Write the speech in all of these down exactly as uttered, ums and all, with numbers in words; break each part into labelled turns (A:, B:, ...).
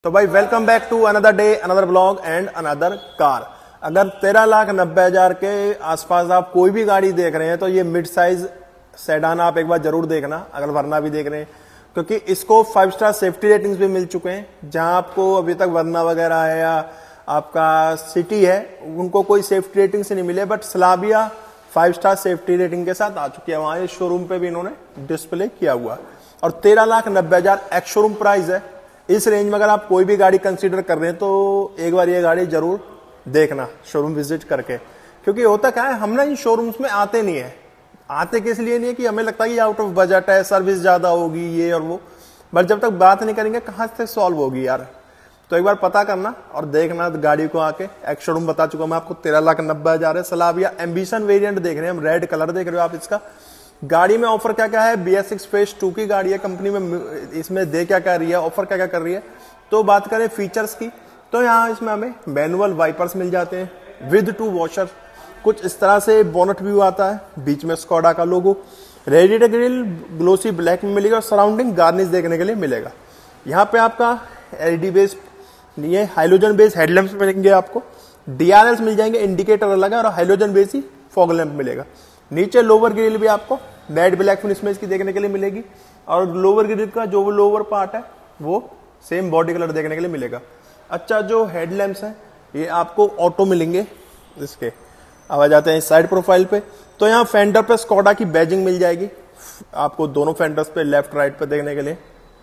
A: तो भाई welcome back to another day another blog and another car. अगर तेरह लाख नब्बे हजार के आसपास आप कोई भी गाड़ी देख रहे हैं तो ये मिड साइज सेडान आप एक बार जरूर देखना, अगर वरना भी देख रहे हैं, क्योंकि इसको फाइव स्टार सेफ्टी रेटिंग्स भी मिल चुके हैं। जहां आपको अभी तक वरना वगैरह है या आपका सिटी है उनको कोई सेफ्टी रेटिंग से नहीं मिले, but Slavia five star safety rating के साथ आ चुकी है। वहां इस शोरूम पे भी इन्होंने डिस्प्ले किया हुआ और तेरह लाख नब्बे हजार एक्स शोरूम प्राइस है। इस रेंज में अगर आप कोई भी गाड़ी कंसीडर कर रहे हैं तो एक बार ये गाड़ी जरूर देखना शोरूम विजिट करके, क्योंकि होता क्या है, हम ना इन शोरूम्स में आते नहीं है। आते किस लिए नहीं है कि हमें लगता है कि आउट ऑफ बजट है, सर्विस ज्यादा होगी ये और वो, बट जब तक बात नहीं करेंगे कहां से सॉल्व होगी यार। तो एक बार पता करना और देखना गाड़ी को आके। एक्स शोरूम बता चुका मैं आपको, तेरह लाख नब्बे हजार है। स्लाविया एम्बिशन वेरिएंट देख रहे हैं हम, रेड कलर देख रहे हो आप इसका। गाड़ी में ऑफर क्या क्या है, B S six phase two की गाड़ी है, कंपनी में इसमें दे क्या क्या रही है, ऑफर क्या क्या कर रही है। तो बात करें फीचर्स की तो यहाँ इसमें हमें मैनुअल वाइपर्स मिल जाते हैं विद टू वॉशर। कुछ इस तरह से बोनट व्यू आता है, बीच में स्कोडा का logo, radiator grille glossy black में मिलेगा और सराउंडिंग गार्निश देखने के लिए मिलेगा। यहाँ पे आपका एलईडी बेस ये हाइलोजन बेस हेडलैम्प्स मिलेंगे आपको, डीआरएल्स मिल जाएंगे, इंडिकेटर अलग है और हाइलोजन बेस ही फॉग लैंप मिलेगा। नीचे लोअर ग्रिल भी आपको मैट ब्लैक फिनिश में इसकी देखने के लिए मिलेगी और लोअर ग्रिल का जो लोअर पार्ट है वो सेम बॉडी कलर देखने के लिए मिलेगा। अच्छा, जो हेडलैम्प्स हैं ये आपको ऑटो मिलेंगे इसके। अब आ जाते हैं साइड प्रोफाइल पे, तो यहाँ फेंडर पे स्कोडा की बैजिंग मिल जाएगी आपको दोनों फेंडर्स पे, लेफ्ट राइट पे देखने के लिए।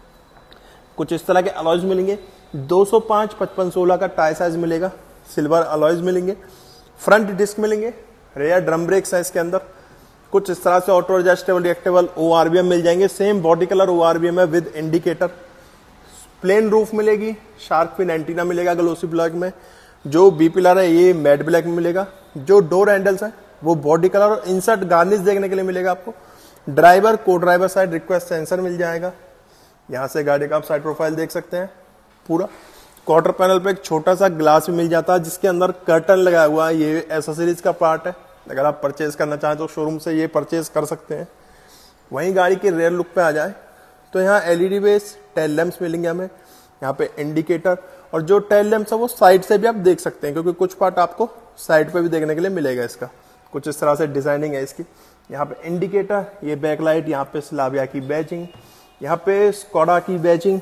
A: कुछ इस तरह के अलॉयज मिलेंगे, दो सौ पांच पचपन सोलह का टायर साइज मिलेगा, सिल्वर अलॉयज मिलेंगे, फ्रंट डिस्क मिलेंगे, रेयर ड्रम ब्रेक्स है इसके अंदर। कुछ इस तरह से ऑटो एडजस्टेबल रिएक्टेबल ओआरबीएम मिल जाएंगे, सेम बॉडी कलर ओआरबीएम है विद इंडिकेटर। प्लेन रूफ मिलेगी, शार्क फिन एंटीना मिलेगा ग्लोसी ब्लैक में। जो बी पिलर है ये मैट ब्लैक में मिलेगा। जो डोर हैंडल्स है वो बॉडी कलर और इंसर्ट गार्निश देखने के लिए मिलेगा आपको। ड्राइवर को ड्राइवर साइड रिक्वेस्ट सेंसर मिल जाएगा। यहां से गाड़ी का आप साइड प्रोफाइल देख सकते हैं पूरा। क्वार्टर पैनल पे एक छोटा सा ग्लास भी मिल जाता है जिसके अंदर कर्टन लगा हुआ है, ये एसेसरीज का पार्ट है। अगर आप परचेज करना चाहें तो शोरूम से ये परचेज कर सकते हैं। वहीं गाड़ी के रेयर लुक पे आ जाए तो यहाँ एलईडी बेस टेल लैंप्स मिलेंगे हमें, यहाँ पे इंडिकेटर, और जो टेल लैंप्स है वो साइड से भी आप देख सकते हैं क्योंकि कुछ पार्ट आपको साइड पे भी देखने के लिए मिलेगा इसका। कुछ इस तरह से डिजाइनिंग है इसकी। यहाँ पे इंडिकेटर, ये बैकलाइट, यहाँ पे स्लाविया की बैजिंग, यहाँ पे स्कोडा की बैजिंग,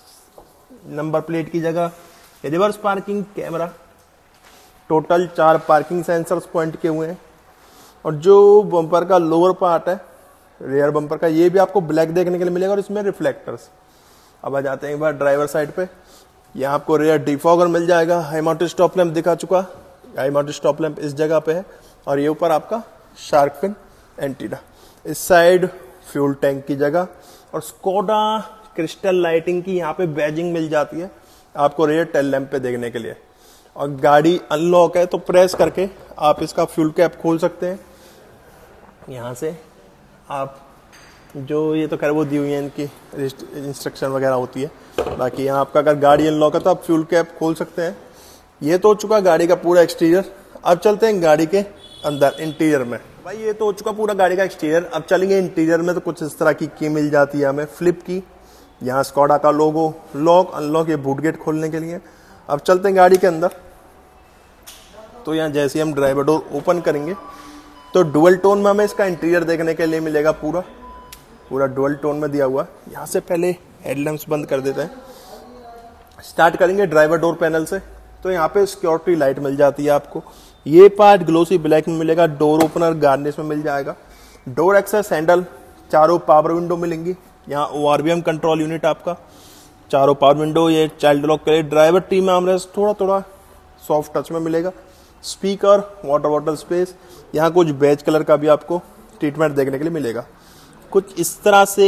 A: नंबर प्लेट की जगह रिवर्स पार्किंग कैमरा, टोटल चार पार्किंग सेंसर्स पॉइंट के हुए हैं। और जो बम्पर का लोअर पार्ट है रेयर बम्पर का, ये भी आपको ब्लैक देखने के लिए मिलेगा और इसमें रिफ्लेक्टर्स। अब आ जाते हैं एक बार ड्राइवर साइड पे, यहाँ आपको रेयर डिफॉगर मिल जाएगा। हाई माउंटेड स्टॉप लैंप दिखा चुका, हाई माउंटेड स्टॉप लैंप इस जगह पे है और ये ऊपर आपका शार्क फिन एंटीना। इस साइड फ्यूल टैंक की जगह और स्कोडा क्रिस्टल लाइटिंग की यहाँ पे बैजिंग मिल जाती है आपको रेयर टेल लैंप पे देखने के लिए। और गाड़ी अनलॉक है तो प्रेस करके आप इसका फ्यूल कैप खोल सकते हैं। यहाँ से आप जो ये तो खैर वो दी हुई है इनकी इंस्ट्रक्शन वगैरह होती है, बाकी यहाँ आपका अगर गाड़ी अनलॉक है तो आप फ्यूल कैप खोल सकते हैं। ये तो हो चुका गाड़ी का पूरा एक्सटीरियर। अब चलते हैं गाड़ी के अंदर इंटीरियर में। भाई ये तो हो चुका पूरा गाड़ी का एक्सटीरियर, अब चलेंगे इंटीरियर में। तो कुछ इस तरह की की मिल जाती है हमें, फ्लिप की, यहाँ स्कोडा का लोगो, लॉक अनलॉक, ये बूट गेट खोलने के लिए। अब चलते हैं गाड़ी के अंदर। तो यहाँ जैसे ही हम ड्राइवर डोर ओपन करेंगे तो डुअल टोन में हमें इसका इंटीरियर देखने के लिए मिलेगा, पूरा पूरा डुअल टोन में दिया हुआ है। यहाँ से पहले हेडलैम्प्स बंद कर देते हैं, स्टार्ट करेंगे ड्राइवर डोर पैनल से। तो यहाँ पे सिक्योरिटी लाइट मिल जाती है आपको, ये पार्ट ग्लोसी ब्लैक में मिलेगा। डोर ओपनर गार्निश में मिल जाएगा। डोर एक्सेस हैंडल, चारों पावर विंडो मिलेंगी। यहाँ ओआरबीएम कंट्रोल यूनिट आपका, चारों पावर विंडो, ये चाइल्ड लॉक करे। ड्राइवर टी में आर्मरेस्ट थोड़ा थोड़ा सॉफ्ट टच में मिलेगा। स्पीकर, वाटर बॉटल स्पेस, यहाँ कुछ बेज कलर का भी आपको ट्रीटमेंट देखने के लिए मिलेगा। कुछ इस तरह से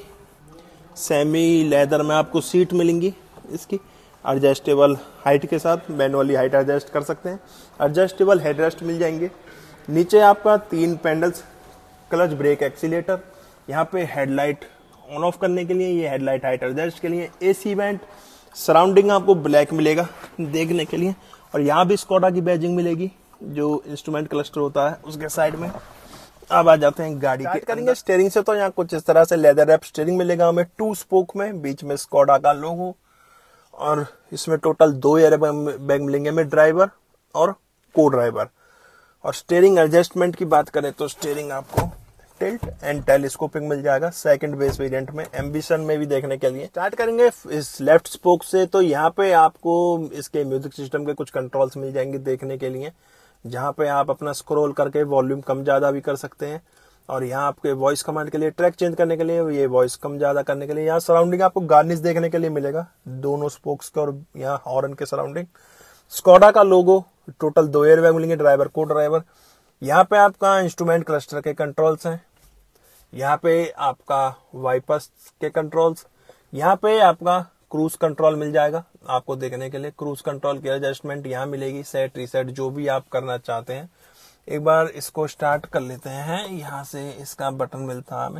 A: सेमी लेदर में आपको सीट मिलेंगी इसकी, एडजस्टेबल हाइट के साथ, मैनुअली हाइट एडजस्ट कर सकते हैं। एडजस्टेबल हेडरेस्ट मिल जाएंगे। नीचे आपका तीन पैडल्स, क्लच ब्रेक एक्सीलेटर, यहाँ पे हेडलाइट ऑन ऑफ करने के लिए, ये हेडलाइट हाइट एडजस्ट के लिए, एसी वेंट, सराउंडिंग आपको ब्लैक मिलेगा देखने के लिए। और यहाँ भी स्कोडा की बैजिंग मिलेगी जो इंस्ट्रूमेंट क्लस्टर होता है उसके साइड में। अब आ जाते हैं गाड़ी के करेंगे स्टीयरिंग से। तो यहाँ कुछ इस तरह से लेदर रैप स्टीयरिंग मिलेगा हमें, टू स्पोक में, बीच में स्कोडा का लोगो और इसमें टोटल दो एयर बैग मिलेंगे हमें, ड्राइवर और को ड्राइवर। और स्टीयरिंग एडजस्टमेंट की बात करें तो स्टीयरिंग आपको टिल्ट एंड टेलीस्कोपिक मिल जाएगा सेकंड बेस वेरिएंट में, एम्बिशन में भी देखने के लिए। स्टार्ट करेंगे इस लेफ्ट स्पोक से, तो यहाँ पे आपको इसके म्यूजिक सिस्टम के कुछ कंट्रोल्स मिल जाएंगे देखने के लिए, जहाँ पे आप अपना स्क्रॉल करके वॉल्यूम कम ज्यादा भी कर सकते हैं। और यहाँ आपके वॉइस कमांड के लिए, ट्रैक चेंज करने के लिए, ये वॉइस कम ज्यादा करने के लिए। यहाँ सराउंडिंग आपको गार्निश देखने के लिए मिलेगा दोनों स्पोक्स के और यहाँ हॉर्न के सराउंडिंग। स्कोडा का लोगो, टोटल दो एयर बैग मिलेंगे, ड्राइवर को ड्राइवर। यहाँ पे आपका इंस्ट्रूमेंट क्लस्टर के कंट्रोल्स हैं, यहाँ पे आपका वाइपर्स के कंट्रोल्स, यहाँ पे आपका क्रूज कंट्रोल मिल जाएगा आपको देखने के लिए। क्रूज कंट्रोल की एडजस्टमेंट यहाँ मिलेगी, सेट रीसेट जो भी आप करना चाहते हैं। एक बार इसको स्टार्ट कर लेते हैं, यहाँ से इसका बटन मिलता है हमें।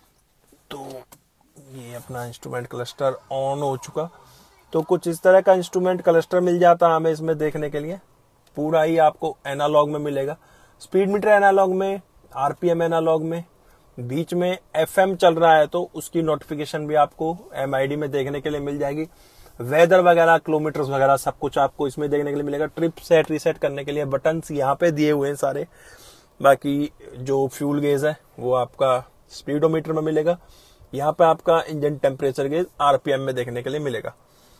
A: तो ये अपना इंस्ट्रूमेंट क्लस्टर ऑन हो चुका, तो कुछ इस तरह का इंस्ट्रूमेंट क्लस्टर मिल जाता है हमें इसमें देखने के लिए। पूरा ही आपको एनालॉग में मिलेगा, स्पीड मीटर एनालॉग में, आरपीएम एनालॉग में, बीच में एफएम चल रहा है तो उसकी नोटिफिकेशन भी आपको एमआईडी में देखने के लिए मिल जाएगी। वेदर वगैरह, किलोमीटर्स वगैरह सब कुछ आपको इसमें देखने के लिए मिलेगा। ट्रिप सेट रीसेट करने के लिए बटन्स यहाँ पे दिए हुए हैं सारे। बाकी जो फ्यूल गेज है वो आपका स्पीडोमीटर में मिलेगा। यहाँ पे आपका इंजन टेम्परेचर गेज आरपीएम में देखने के लिए मिलेगा।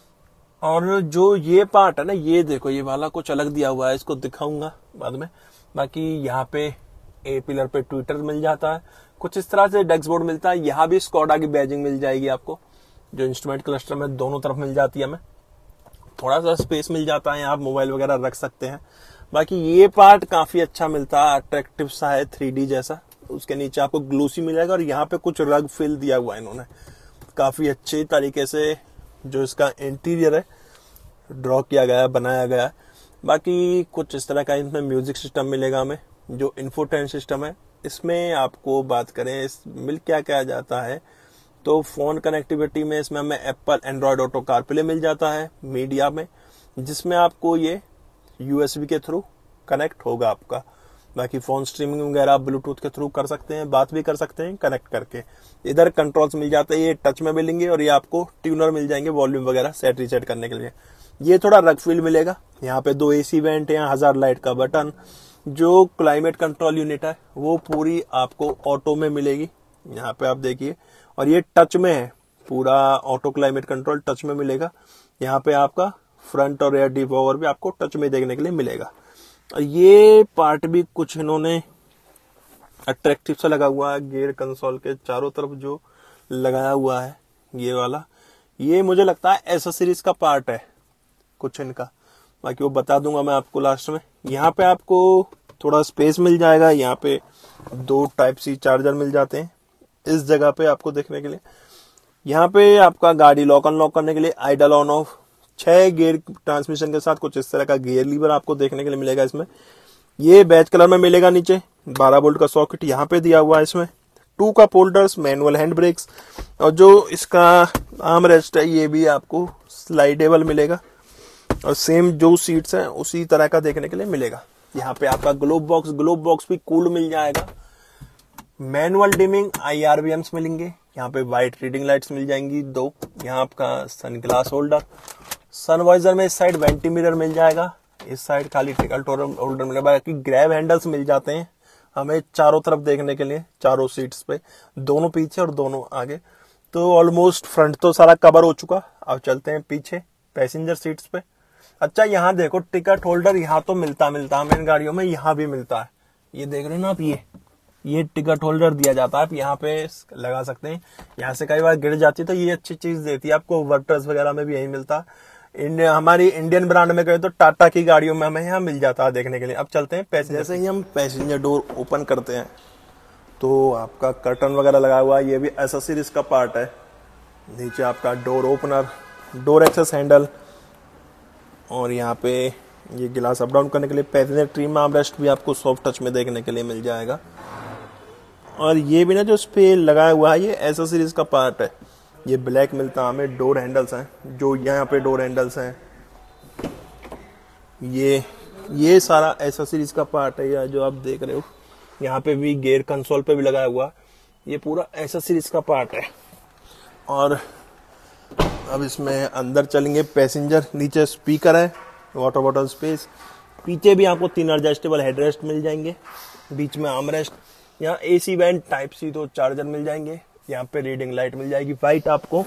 A: और जो ये पार्ट है ना, ये देखो ये वाला कुछ अलग दिया हुआ है, इसको दिखाऊंगा बाद में। बाकी यहाँ पे ए पिलर पे ट्विटर मिल जाता है, कुछ इस तरह से डेस्क बोर्ड मिलता है। यहाँ भी स्कोडा की बैजिंग मिल जाएगी आपको, जो इंस्ट्रूमेंट क्लस्टर में दोनों तरफ मिल जाती है हमें। थोड़ा सा स्पेस मिल जाता है, यहाँ आप मोबाइल वगैरह रख सकते हैं। बाकी ये पार्ट काफी अच्छा मिलता है, अट्रैक्टिव सा है, थ्री डी जैसा। उसके नीचे आपको ग्लूसी मिलेगा और यहाँ पे कुछ रग फिल दिया हुआ है इन्होंने, काफी अच्छे तरीके से जो इसका इंटीरियर है ड्रॉ किया गया है, बनाया गया है। बाकी कुछ इस तरह का इसमें म्यूजिक सिस्टम मिलेगा हमें, जो इन्फोटेन सिस्टम है। इसमें आपको बात करें इस मिल क्या क्या जाता है, तो फोन कनेक्टिविटी में इसमें हमें एप्पल एंड्रॉयड ऑटो कारप्ले मिल जाता है मीडिया में, जिसमें आपको ये यूएसबी के थ्रू कनेक्ट होगा आपका। बाकी फोन स्ट्रीमिंग वगैरह ब्लूटूथ के थ्रू कर सकते हैं, बात भी कर सकते हैं कनेक्ट करके। इधर कंट्रोल्स मिल जाते हैं, ये टच में मिलेंगे और ये आपको ट्यूनर मिल जाएंगे वॉल्यूम वगैरह सेट रीसेट करने के लिए। ये थोड़ा रग फील मिलेगा। यहाँ पे दो एसी वेंट है, हजार लाइट का बटन। जो क्लाइमेट कंट्रोल यूनिट है वो पूरी आपको ऑटो में मिलेगी, यहाँ पे आप देखिए। और ये टच में है, पूरा ऑटो क्लाइमेट कंट्रोल टच में मिलेगा। यहाँ पे आपका फ्रंट और रेयर डिफॉगर भी आपको टच में देखने के लिए मिलेगा। और ये पार्ट भी कुछ इन्होंने अट्रैक्टिव सा लगा हुआ है, गियर कंसोल के चारों तरफ जो लगाया हुआ है ये वाला, ये मुझे लगता है एसेसरीज का पार्ट है कुछ इनका। बाकी वो बता दूंगा मैं आपको लास्ट में। यहाँ पे आपको थोड़ा स्पेस मिल जाएगा, यहाँ पे दो टाइप सी चार्जर मिल जाते हैं इस जगह पे आपको देखने के लिए। यहाँ पे आपका गाड़ी लॉक अनलॉक करने के लिए आइडल ऑन ऑफ, छह गियर ट्रांसमिशन के साथ कुछ इस तरह का गियर लीवर आपको देखने के लिए मिलेगा इसमें। ये बैज कलर में मिलेगा। नीचे बारह वोल्ट का सॉकेट यहाँ पे दिया हुआ है इसमें। Two cup holders, manual hand brakes, और जो इसका आर्म रेस्ट है ये भी आपको स्लाइडेबल मिलेगा। और सेम जो सीट्स हैं उसी तरह का देखने के लिए मिलेगा। यहाँ पे आपका ग्लोब बॉक्स, ग्लोब बॉक्स भी कूल्ड मिल जाएगा। मैनुअल डिमिंग आईआरबीएम्स मिलेंगे। यहाँ पे वाइट रीडिंग लाइट्स मिल जाएंगी दो। यहाँ आपका सन ग्लास होल्डर, सनवाइजर में इस साइड वेंटी मिरर मिल जाएगा, इस साइड खाली टिकट होल्डर मिलेगा। बाकी ग्रैब हैंडल्स मिल जाते हैं हमें चारों तरफ देखने के लिए, चारों सीट्स पे, दोनों पीछे और दोनों आगे। तो ऑलमोस्ट फ्रंट तो सारा कवर हो चुका। अब चलते हैं पीछे पैसेंजर सीट्स पे। अच्छा यहाँ देखो टिकट होल्डर, यहाँ तो मिलता मिलता है इन गाड़ियों में, यहाँ भी मिलता है। ये देख रहे हो ना आप, ये ये टिकट होल्डर दिया जाता है, आप यहाँ पे लगा सकते हैं। यहाँ से कई बार गिर जाती है तो ये अच्छी चीज देती है आपको। वर्टर्स वगैरह में भी यही मिलता है। इंडिया, हमारी इंडियन ब्रांड में कहें तो टाटा की गाड़ियों में हमें यहाँ मिल जाता है देखने के लिए। अब चलते हैं पैसेंजर। जैसे ही हम पैसेंजर डोर ओपन करते हैं तो आपका कर्टन वगैरह लगा हुआ है, ये भी एसेसरीज का पार्ट है। नीचे आपका door opener, door access handle, और यहाँ पे ये गिलास अप डाउन करने के लिए। पैसेंजर ट्रिम आर्मरेस्ट भी आपको सॉफ्ट टच में देखने के लिए मिल जाएगा। और ये भी ना जो इस पे लगाया हुआ है ये एसेसरीज का पार्ट है। ये ब्लैक मिलता है हमें। डोर हैंडल्स हैं, जो यहाँ पे डोर हैंडल्स हैं, ये ये सारा एसेसरीज का पार्ट है। या जो आप देख रहे हो यहाँ पे भी गियर कंसोल पे भी लगाया हुआ, ये पूरा एसेसरीज का पार्ट है। और अब इसमें अंदर चलेंगे। पैसेंजर, नीचे स्पीकर है, वाटर बॉटल स्पेस, पीछे भी आपको तीन एडजस्टेबल हेडरेस्ट मिल जाएंगे, बीच में आर्मरेस्ट, यहाँ एसी वेंट, टाइप सी दो चार्जर मिल जाएंगे, यहाँ पे रीडिंग लाइट मिल जाएगी वाइट आपको।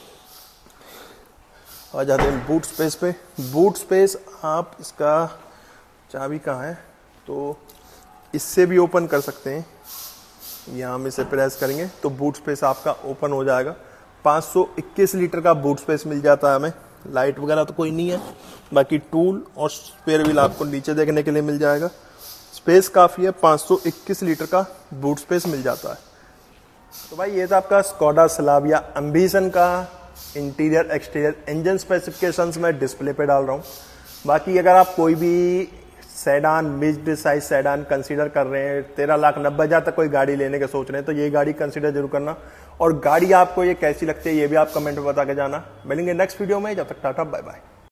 A: आ जाते हैं बूट स्पेस पे। बूट स्पेस आप इसका चाबी कहाँ है, तो इससे भी ओपन कर सकते हैं। यहाँ हम इसे प्रेस करेंगे तो बूट स्पेस आपका ओपन हो जाएगा। पाँच सौ इक्कीस लीटर का बूट स्पेस मिल जाता है हमें। लाइट वगैरह तो कोई नहीं है, बाकी टूल और स्पेयर व्हील आपको नीचे देखने के लिए मिल जाएगा। स्पेस काफ़ी है, पाँच सौ इक्कीस लीटर का बूट स्पेस मिल जाता है। तो भाई ये था आपका स्कोडा स्लाविया एम्बिशन का इंटीरियर एक्सटीरियर इंजन स्पेसिफिकेशंस मैं डिस्प्ले पे डाल रहा हूँ। बाकी अगर आप कोई भी sedan, mid size sedan consider कर रहे हैं, तेरह लाख नब्बे हज़ार तक कोई गाड़ी लेने के सोच रहे हैं, तो ये गाड़ी कंसीडर जरूर करना। और गाड़ी आपको ये कैसी लगती है ये भी आप कमेंट में बता के जाना। मिलेंगे नेक्स्ट वीडियो में, जब तक टाटा बाय बाय।